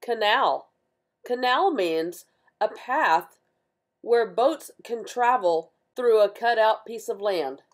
Canal. Canal means a path where boats can travel through a cut-out piece of land.